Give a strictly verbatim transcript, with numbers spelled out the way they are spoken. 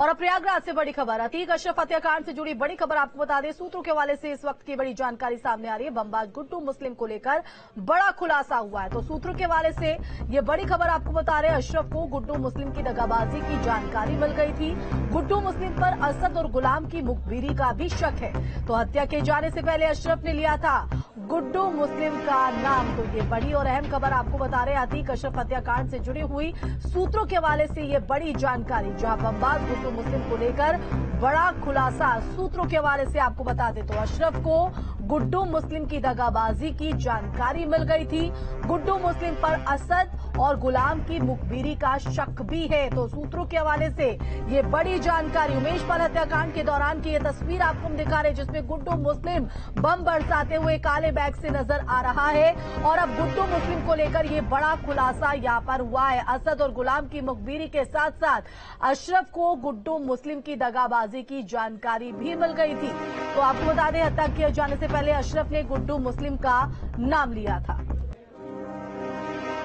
और अब प्रयागराज से बड़ी खबर, अतीक अशरफ हत्याकांड से जुड़ी बड़ी खबर आपको बता दें। सूत्रों के हवाले से इस वक्त की बड़ी जानकारी सामने आ रही है। बमबाज गुड्डू मुस्लिम को लेकर बड़ा खुलासा हुआ है। तो सूत्रों के हवाले से ये बड़ी खबर आपको बता रहे हैं। अशरफ को गुड्डू मुस्लिम की दगाबाजी की जानकारी मिल गई थी। गुड्डू मुस्लिम पर असद और गुलाम की मुखबिरी का भी शक है। तो हत्या किए जाने से पहले अशरफ ने लिया था गुड्डू मुस्लिम का नाम। तो ये बड़ी और अहम खबर आपको बता रहे हैं। अतीक अशरफ हत्याकांड से जुड़ी हुई सूत्रों के हवाले से ये बड़ी जानकारी, जहां बमबाज गुड्डू मुस्लिम को लेकर बड़ा खुलासा सूत्रों के हवाले से आपको बता दें। तो अशरफ को गुड्डू मुस्लिम की दगाबाजी की जानकारी मिल गई थी। गुड्डू मुस्लिम पर असद और गुलाम की मुखबिरी का शक भी है। तो सूत्रों के हवाले से ये बड़ी जानकारी। उमेश पाल हत्याकांड के दौरान की ये तस्वीर आपको हम दिखा रहे हैं, जिसमें गुड्डू मुस्लिम बम बरसाते हुए काले बैग से नजर आ रहा है। और अब गुड्डू मुस्लिम को लेकर ये बड़ा खुलासा यहां पर हुआ है। असद और गुलाम की मुखबिरी के साथ साथ अशरफ को गुड्डू मुस्लिम की दगाबाजी की जानकारी भी मिल गई थी। तो आपको बता दें, हत्या किए जाने से पहले अशरफ ने गुड्डू मुस्लिम का नाम लिया था।